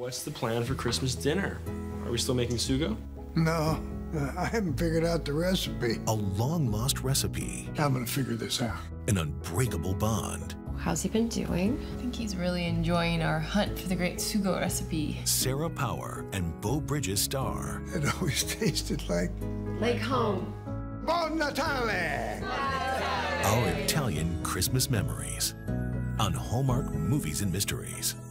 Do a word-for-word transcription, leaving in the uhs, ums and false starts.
What's the plan for Christmas dinner? Are we still making sugo? No, uh, I haven't figured out the recipe. A long-lost recipe. I'm gonna figure this out. An unbreakable bond. How's he been doing? I think he's really enjoying our hunt for the great sugo recipe. Sarah Power and Beau Bridges star. It always tasted like... Like home. Bon Natale! Our Italian Christmas Memories on Hallmark Movies and Mysteries.